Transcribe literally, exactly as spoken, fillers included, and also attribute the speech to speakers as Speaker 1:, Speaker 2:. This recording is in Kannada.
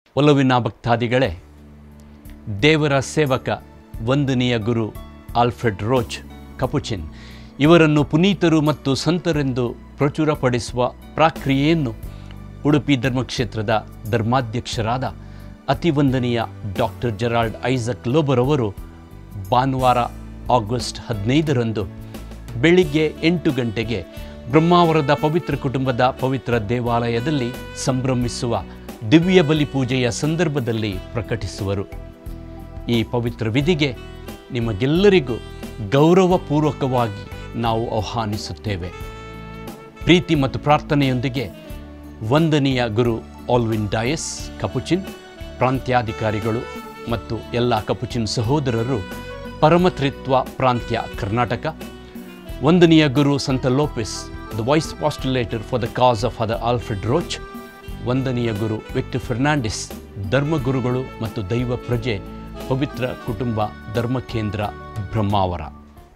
Speaker 1: ಒಲವಿನ ಭಕ್ತಾದಿಗಳೇ, ದೇವರ ಸೇವಕ ವಂದನೀಯ ಗುರು ಆಲ್ಫ್ರೆಡ್ ರೋಚ್ ಕಪುಚಿನ್ ಇವರನ್ನು ಪುನೀತರು ಮತ್ತು ಸಂತರೆಂದು ಪ್ರಚುರಪಡಿಸುವ ಪ್ರಕ್ರಿಯೆಯನ್ನು ಉಡುಪಿ ಧರ್ಮಕ್ಷೇತ್ರದ ಧರ್ಮಾಧ್ಯಕ್ಷರಾದ ಅತಿವಂದನೀಯ ಡಾಕ್ಟರ್ ಜೆರಾಲ್ಡ್ ಐಸಕ್ ಲೋಬರ್ ಅವರು ಭಾನುವಾರ ಆಗಸ್ಟ್ ಹದಿನೈದರಂದು ಬೆಳಿಗ್ಗೆ ಎಂಟು ಗಂಟೆಗೆ ಬ್ರಹ್ಮಾವರದ ಪವಿತ್ರ ಕುಟುಂಬದ ಪವಿತ್ರ ದೇವಾಲಯದಲ್ಲಿ ಸಂಭ್ರಮಿಸುವ ದಿವ್ಯ ಬಲಿ ಪೂಜೆಯ ಸಂದರ್ಭದಲ್ಲಿ ಪ್ರಕಟಿಸುವರು. ಈ ಪವಿತ್ರ ವಿಧಿಗೆ ನಿಮಗೆಲ್ಲರಿಗೂ ಗೌರವಪೂರ್ವಕವಾಗಿ ನಾವು ಆಹ್ವಾನಿಸುತ್ತೇವೆ. ಪ್ರೀತಿ ಮತ್ತು ಪ್ರಾರ್ಥನೆಯೊಂದಿಗೆ ವಂದನೀಯ ಗುರು ಆಲ್ವಿನ್ ಡಯಸ್ ಕಪುಚಿನ್, ಪ್ರಾಂತ್ಯಾಧಿಕಾರಿಗಳು ಮತ್ತು ಎಲ್ಲ ಕಪುಚಿನ್ ಸಹೋದರರು, ಪರಮತ್ರಿತ್ವ ಪ್ರಾಂತ್ಯ ಕರ್ನಾಟಕ. ವಂದನೀಯ ಗುರು ಸಂತ Lopes, the vice postulator for the cause of Father Alfred Roach. ವಂದನೀಯ ಗುರು ವಿಕ್ಟರ್ ಫೆರ್ನಾಂಡಿಸ್, ಧರ್ಮಗುರುಗಳು ಮತ್ತು ದೈವ ಪ್ರಜೆ, ಪವಿತ್ರ ಕುಟುಂಬ ಧರ್ಮಕೇಂದ್ರ ಬ್ರಹ್ಮಾವರ.